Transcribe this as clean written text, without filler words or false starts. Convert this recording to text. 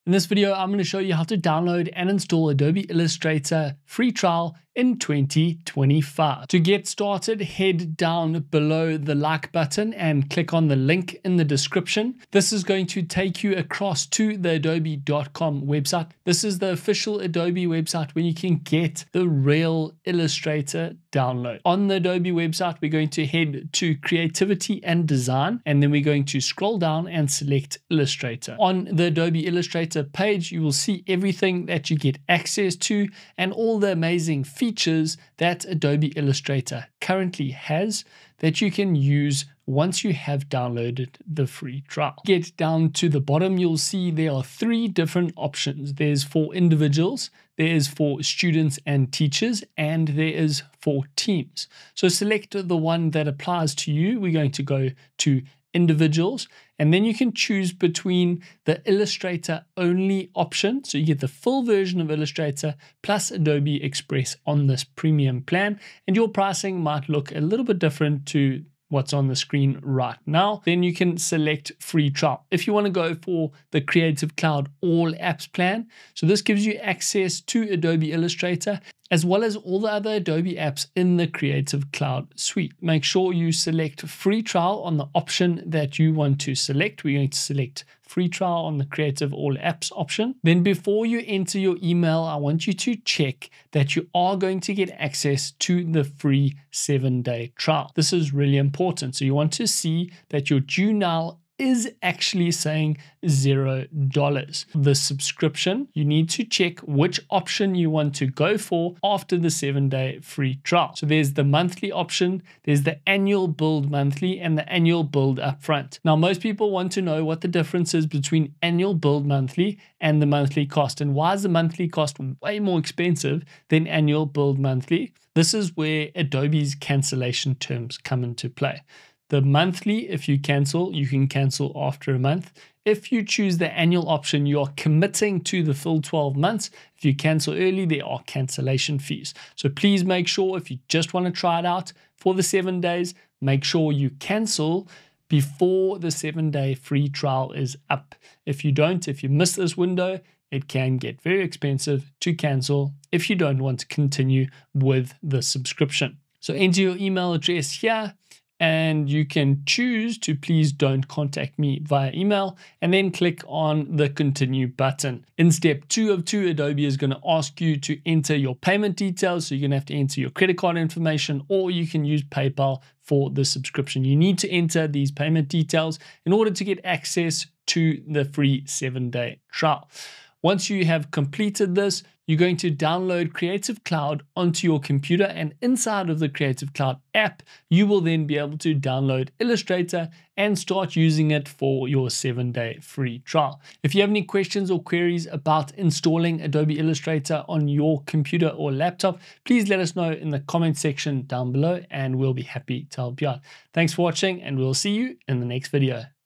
In this video, I'm going to show you how to download and install Adobe Illustrator free trial in 2025. To get started, head down below the like button and click on the link in the description. This is going to take you across to the adobe.com website. This is the official Adobe website where you can get the real Illustrator download. On the Adobe website, we're going to head to Creativity and Design, and then we're going to scroll down and select Illustrator. On the Adobe Illustrator page, you will see everything that you get access to and all the amazing features that Adobe Illustrator currently has that you can use once you have downloaded the free trial. Get down to the bottom, you'll see there are three different options. There's for individuals, there is for students and teachers, and there is for teams. So select the one that applies to you. We're going to go to individuals, and then you can choose between the Illustrator only option, so you get the full version of Illustrator plus Adobe Express on this premium plan, and your pricing might look a little bit different to what's on the screen right now. Then you can select free trial. If you want to go for the Creative Cloud All Apps plan, so this gives you access to Adobe Illustrator as well as all the other Adobe apps in the Creative Cloud suite. Make sure you select free trial on the option that you want to select. We're going to select free trial on the Creative All Apps option. Then before you enter your email, I want you to check that you are going to get access to the free 7-day trial. This is really important. So you want to see that your due now is actually saying $0. The subscription, you need to check which option you want to go for after the 7-day free trial. So there's the monthly option, there's the annual build monthly, and the annual build upfront. Now, most people want to know what the difference is between annual build monthly and the monthly cost, and why is the monthly cost way more expensive than annual build monthly? This is where Adobe's cancellation terms come into play. The monthly, if you cancel, you can cancel after a month. If you choose the annual option, you are committing to the full 12 months. If you cancel early, there are cancellation fees. So please make sure if you just want to try it out for the 7 days, make sure you cancel before the 7-day free trial is up. If you don't, if you miss this window, it can get very expensive to cancel if you don't want to continue with the subscription. So enter your email address here, and you can choose to please don't contact me via email, and then click on the continue button. In step 2 of 2, Adobe is going to ask you to enter your payment details. So you're going to have to enter your credit card information, or you can use PayPal for the subscription. You need to enter these payment details in order to get access to the free 7-day trial. Once you have completed this, you're going to download Creative Cloud onto your computer, and inside of the Creative Cloud app, you will then be able to download Illustrator and start using it for your 7-day free trial. If you have any questions or queries about installing Adobe Illustrator on your computer or laptop, please let us know in the comment section down below, and we'll be happy to help you out. Thanks for watching, and we'll see you in the next video.